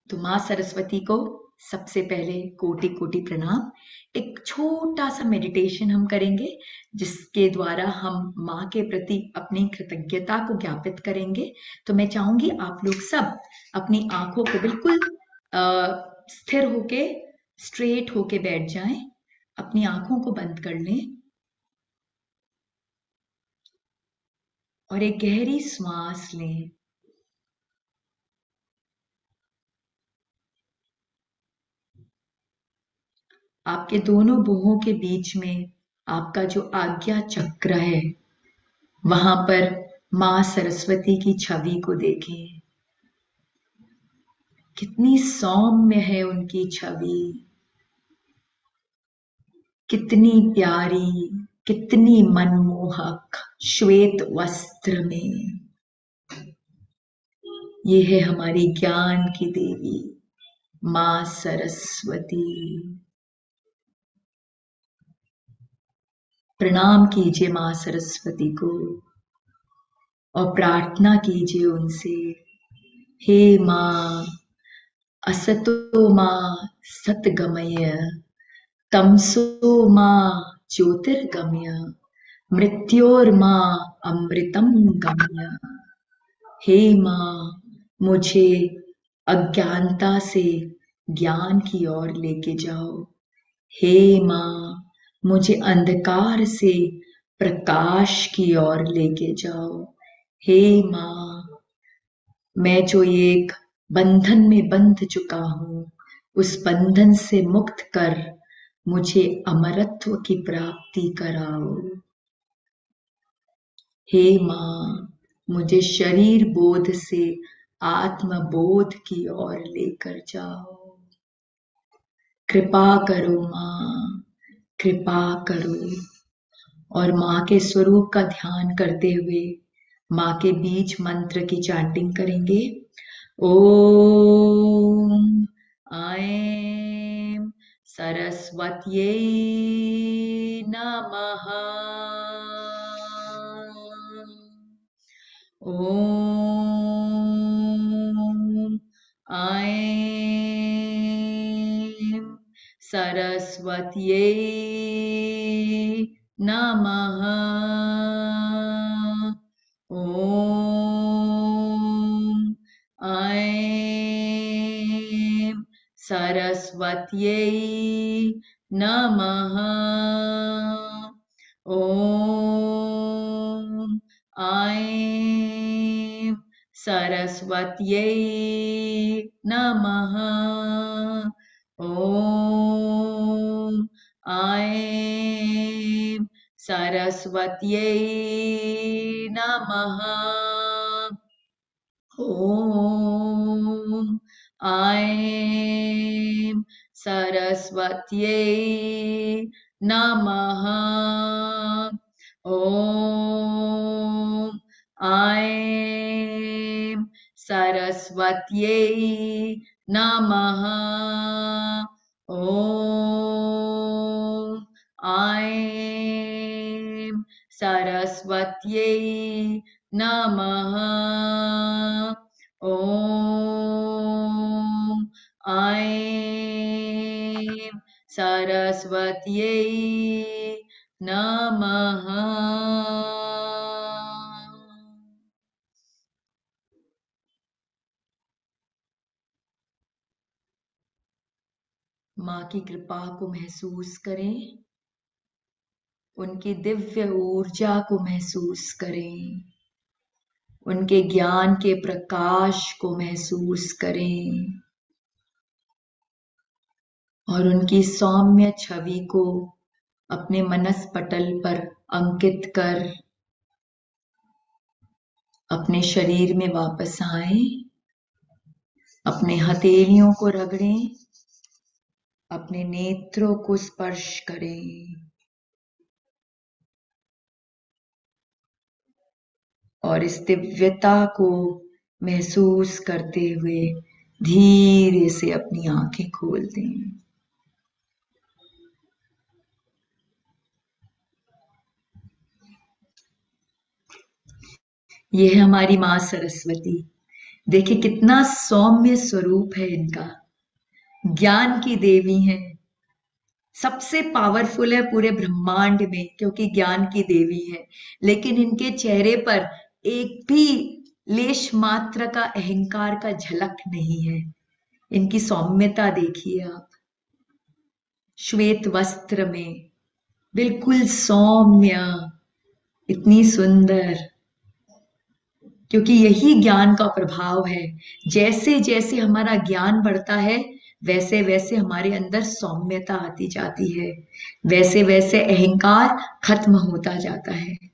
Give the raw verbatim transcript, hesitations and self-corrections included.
तो माँ सरस्वती को सबसे पहले कोटि कोटि प्रणाम। एक छोटा सा मेडिटेशन हम करेंगे जिसके द्वारा हम माँ के प्रति अपनी कृतज्ञता को ज्ञापित करेंगे। तो मैं चाहूंगी आप लोग सब अपनी आंखों को बिल्कुल स्थिर होके स्ट्रेट होके बैठ जाएं, अपनी आंखों को बंद कर लें और एक गहरी श्वास लें। आपके दोनों भुवों के बीच में आपका जो आज्ञा चक्र है, वहां पर मां सरस्वती की छवि को देखें। कितनी सौम्य है उनकी छवि, कितनी प्यारी, कितनी मनमोहक, श्वेत वस्त्र में। ये है हमारी ज्ञान की देवी मां सरस्वती। प्रणाम कीजिए मां सरस्वती को और प्रार्थना कीजिए उनसे, हे मां असतो मां सतगमय, तमसो मां ज्योतिर्गमय, मृत्योर्मा अमृतम गमय। हे मां मुझे अज्ञानता से ज्ञान की ओर लेके जाओ। हे मां मुझे अंधकार से प्रकाश की ओर लेके जाओ। हे मां मैं जो एक बंधन में बंध चुका हूं, उस बंधन से मुक्त कर मुझे अमरत्व की प्राप्ति कराओ। हे मां मुझे शरीर बोध से आत्म बोध की ओर लेकर जाओ। कृपा करो मां, कृपा करो। और मां के स्वरूप का ध्यान करते हुए मां के बीज मंत्र की चैंटिंग करेंगे। ओम ऐं सरस्वत्यै नमः। ओम ऐं सरस्वत्यै नमः। ओम ऐं सरस्वत्यै नमः। ओम ऐं सरस्वत्यै नमः। ओम ऐं सरस्वत्यै नमः। ओम ऐं सरस्वत्यै नमः। ओम ऐं सरस्वत्यै नमः। ओम ऐं सरस्वत्यै नमः। ओम ऐं सरस्वत्यै नमः। मां की कृपा को महसूस करें, उनकी दिव्य ऊर्जा को महसूस करें, उनके ज्ञान के प्रकाश को महसूस करें और उनकी सौम्य छवि को अपने मनस पटल पर अंकित कर अपने शरीर में वापस आए। अपने हथेलियों को रगड़ें, अपने नेत्रों को स्पर्श करें और इस दिव्यता को महसूस करते हुए धीरे से अपनी आंखें खोल दें। यह है हमारी मां सरस्वती, देखिए कितना सौम्य स्वरूप है इनका, ज्ञान की देवी है, सबसे पावरफुल है पूरे ब्रह्मांड में क्योंकि ज्ञान की देवी है। लेकिन इनके चेहरे पर एक भी लेश मात्र का अहंकार का झलक नहीं है। इनकी सौम्यता देखिए आप, श्वेत वस्त्र में बिल्कुल सौम्य, इतनी सुंदर, क्योंकि यही ज्ञान का प्रभाव है। जैसे जैसे हमारा ज्ञान बढ़ता है वैसे वैसे हमारे अंदर सौम्यता आती जाती है, वैसे वैसे अहंकार खत्म होता जाता है।